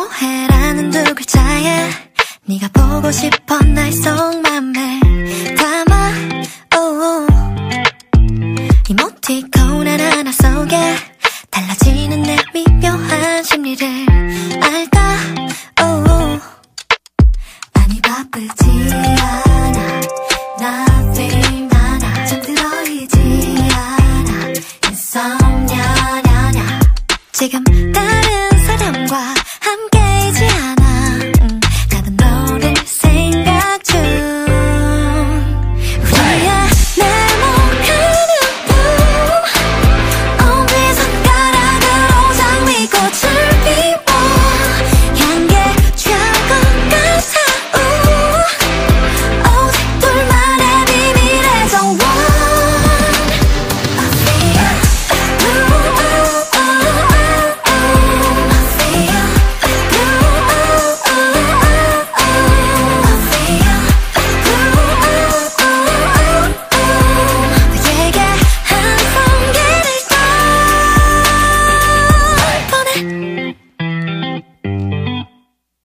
뭐해라는 두 글자에 네가 보고 싶어 날 속맘에 담아 이모티콘 하나하나 속에 달라지는 내 미묘한 심리를 알까.